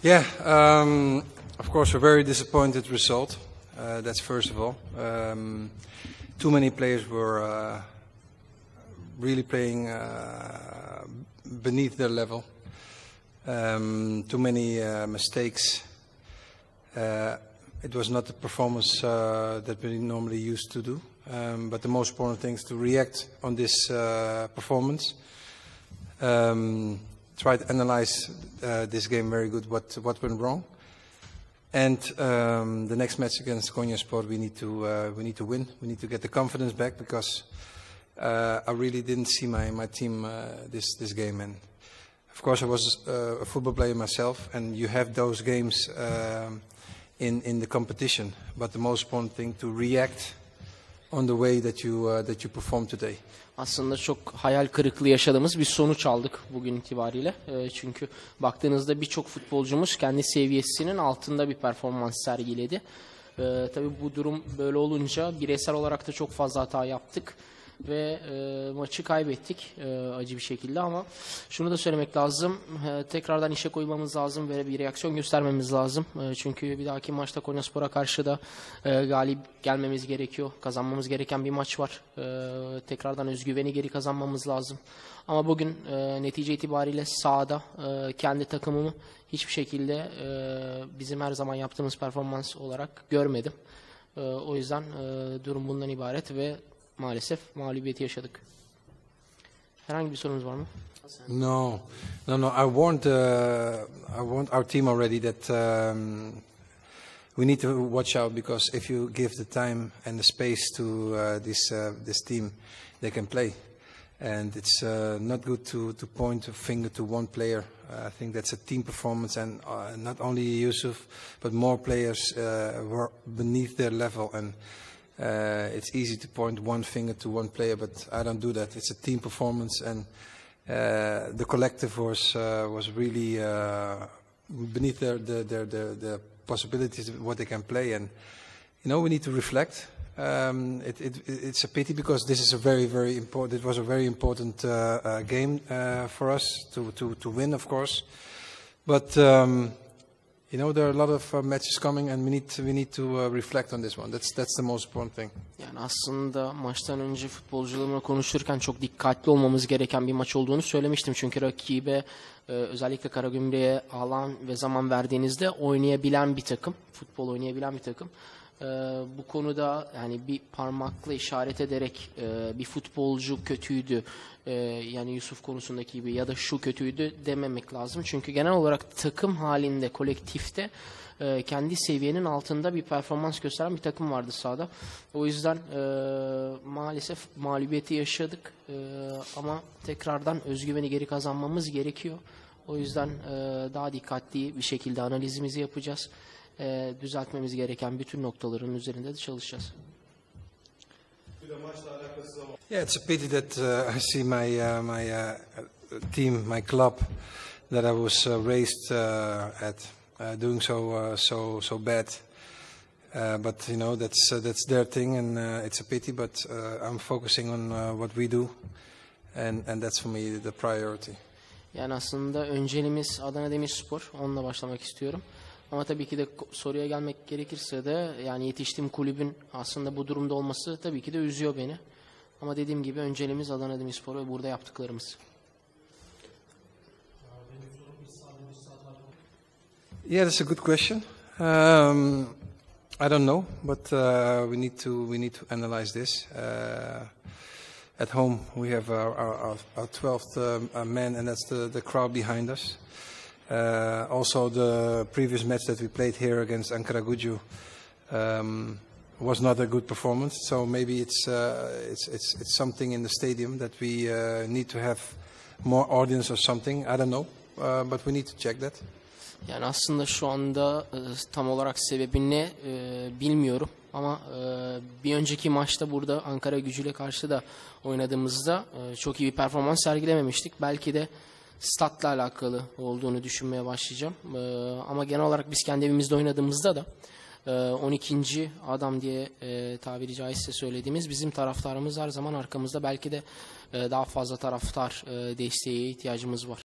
Yeah, of course, a very disappointed result. That's first of all. Too many players were really playing beneath their level. Too many mistakes. It was not the performance that we normally used to do. But the most important thing is to react on this performance. Try to analyze this game very good, what went wrong. And the next match against Konyaspor, we need to win. We need to get the confidence back, because I really didn't see my team this game. And of course, I was a football player myself, and you have those games in the competition. But the most important thing, to react on the way that you perform today. Aslında çok hayal kırıklığı yaşadığımız bir sonuç aldık bugün itibariyle. Çünkü baktığınızda birçok futbolcumuz kendi seviyesinin altında bir performans sergiledi. Tabii bu durum böyle olunca bireysel olarak da çok fazla hata yaptık ve maçı kaybettik acı bir şekilde, ama şunu da söylemek lazım. Tekrardan işe koymamız lazım ve bir reaksiyon göstermemiz lazım. Çünkü bir dahaki maçta Konyaspor'a karşı da galip gelmemiz gerekiyor. Kazanmamız gereken bir maç var. Tekrardan özgüveni geri kazanmamız lazım. Ama bugün netice itibariyle sahada kendi takımımı hiçbir şekilde bizim her zaman yaptığımız performans olarak görmedim. O yüzden durum bundan ibaret ve maalesef mağlubiyeti yaşadık. Herhangi bir sorunuz var mı? No. I warned our team already that we need to watch out, because if you give the time and the space to this team, they can play. And it's not good to point a finger to one player. I think that's a team performance, and not only Yusuf, but more players were beneath their level. And it's easy to point one finger to one player, but I don't do that. It's a team performance, and the collective was really beneath their possibilities, what they can play. And we need to reflect. It's a pity, because this is a very important. It was a very important game for us to win, of course. But there are a lot of matches coming, and we need to reflect on this one. That's the most important thing. Yani aslında maçtan önce futbolcularımla konuşurken çok dikkatli olmamız gereken bir maç olduğunu söylemiştim. Çünkü rakibe, özellikle Karagümrük'e alan ve zaman verdiğinizde oynayabilen bir takım, futbol oynayabilen bir takım. Bu konuda yani bir parmakla işaret ederek bir futbolcu kötüydü, yani Yusuf konusundaki gibi, ya da şu kötüydü dememek lazım. Çünkü genel olarak takım halinde, kolektifte kendi seviyenin altında bir performans gösteren bir takım vardı sahada. O yüzden maalesef mağlubiyeti yaşadık, ama tekrardan özgüveni geri kazanmamız gerekiyor. O yüzden daha dikkatli bir şekilde analizimizi yapacağız. Düzeltmemiz gereken bütün noktaların üzerinde de çalışacağız. Yeah, it's a pity that I see my team, my club that I was raised at doing so bad. But that's their thing, and it's a pity. But I'm focusing on what we do, and that's for me the priority. Yani aslında önceliğimiz Adana Demirspor. Onunla başlamak istiyorum. Ama tabii ki de soruya gelmek gerekirse de, yani yetiştiğim kulübün aslında bu durumda olması tabii ki de üzüyor beni. Ama dediğim gibi önceliğimiz Adana Demirspor ve burada yaptıklarımız. Yeah, that's a good question. I don't know, but we need to analyze this. At home, we have our 12th man, and that's the crowd behind us. Also, the previous match that we played here against Ankaragücü was not a good performance. So maybe it's something in the stadium that we need to have more audience or something. I don't know, but we need to check that. Yani aslında şu anda tam olarak sebebini bilmiyorum. Ama bir önceki maçta burada Ankaragücü'yle karşı da oynadığımızda çok iyi bir performans sergilememiştik. Belki de statla alakalı olduğunu düşünmeye başlayacağım. Ama genel olarak biz kendi evimizde oynadığımızda da 12. adam diye tabiri caizse söylediğimiz bizim taraftarımız her zaman arkamızda. Belki de daha fazla taraftar desteğe ihtiyacımız var.